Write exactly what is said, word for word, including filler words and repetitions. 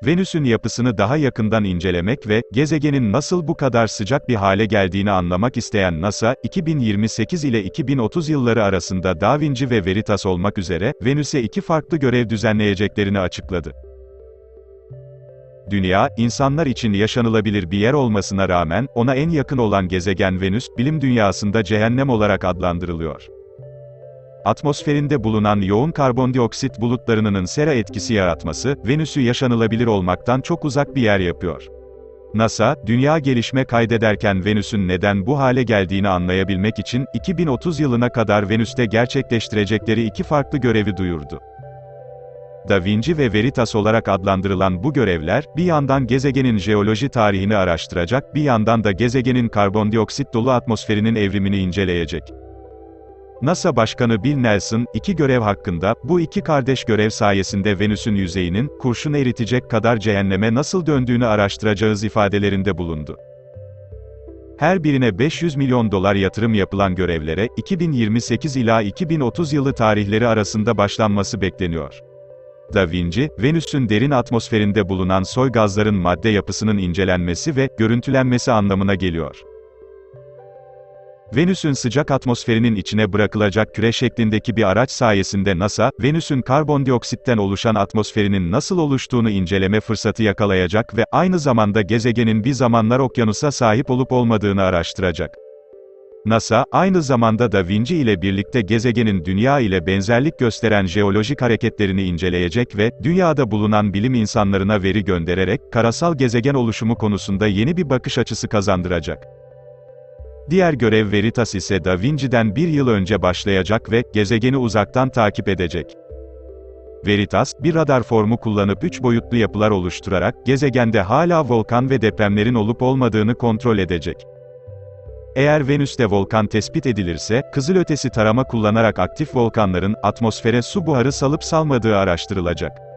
Venüs'ün yapısını daha yakından incelemek ve gezegenin nasıl bu kadar sıcak bir hale geldiğini anlamak isteyen NASA, iki bin yirmi sekiz ile iki bin otuz yılları arasında Da Vinci ve Veritas olmak üzere Venüs'e iki farklı görev düzenleyeceklerini açıkladı. Dünya, insanlar için yaşanılabilir bir yer olmasına rağmen, ona en yakın olan gezegen Venüs, bilim dünyasında cehennem olarak adlandırılıyor. Atmosferinde bulunan yoğun karbondioksit bulutlarının sera etkisi yaratması, Venüs'ü yaşanılabilir olmaktan çok uzak bir yer yapıyor. NASA, dünya gelişme kaydederken Venüs'ün neden bu hale geldiğini anlayabilmek için, iki bin otuz yılına kadar Venüs'te gerçekleştirecekleri iki farklı görevi duyurdu. Da Vinci ve Veritas olarak adlandırılan bu görevler, bir yandan gezegenin jeoloji tarihini araştıracak, bir yandan da gezegenin karbondioksit dolu atmosferinin evrimini inceleyecek. NASA Başkanı Bill Nelson, iki görev hakkında, bu iki kardeş görev sayesinde Venüs'ün yüzeyinin, kurşun eritecek kadar cehenneme nasıl döndüğünü araştıracağız ifadelerinde bulundu. Her birine beş yüz milyon dolar yatırım yapılan görevlere, iki bin yirmi sekiz ila iki bin otuz yılı tarihleri arasında başlanması bekleniyor. Da Vinci, Venüs'ün derin atmosferinde bulunan soy gazların madde yapısının incelenmesi ve görüntülenmesi anlamına geliyor. Venüs'ün sıcak atmosferinin içine bırakılacak küre şeklindeki bir araç sayesinde NASA, Venüs'ün karbondioksitten oluşan atmosferinin nasıl oluştuğunu inceleme fırsatı yakalayacak ve aynı zamanda gezegenin bir zamanlar okyanusa sahip olup olmadığını araştıracak. NASA, aynı zamanda Da Vinci ile birlikte gezegenin Dünya ile benzerlik gösteren jeolojik hareketlerini inceleyecek ve, Dünya'da bulunan bilim insanlarına veri göndererek, karasal gezegen oluşumu konusunda yeni bir bakış açısı kazandıracak. Diğer görev Veritas ise Da Vinci'den bir yıl önce başlayacak ve, gezegeni uzaktan takip edecek. Veritas, bir radar formu kullanıp üç boyutlu yapılar oluşturarak, gezegende hala volkan ve depremlerin olup olmadığını kontrol edecek. Eğer Venüs'te volkan tespit edilirse, kızılötesi tarama kullanarak aktif volkanların, atmosfere su buharı salıp salmadığı araştırılacak.